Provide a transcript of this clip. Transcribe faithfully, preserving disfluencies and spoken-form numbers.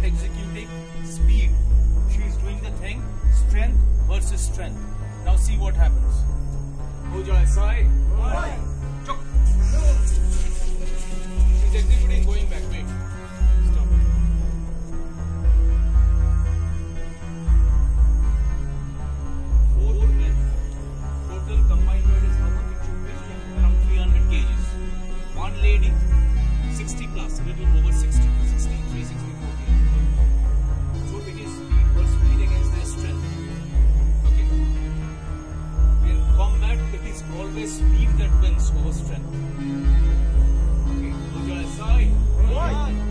not executing, speed. She is doing the thing, strength versus strength. Now see what happens. Ho jaye sai. Chuk. She's executing, going back. Wait. Stop. Four men. Total combined weight is how much it should be? Around three hundred kgs. One lady, sixty plus, a little over sixty, sixty-three, sixty-four kgs. So it is speed or speed against their strength. Okay. In combat, it is always speed that wins over strength. Okay. Side. Right.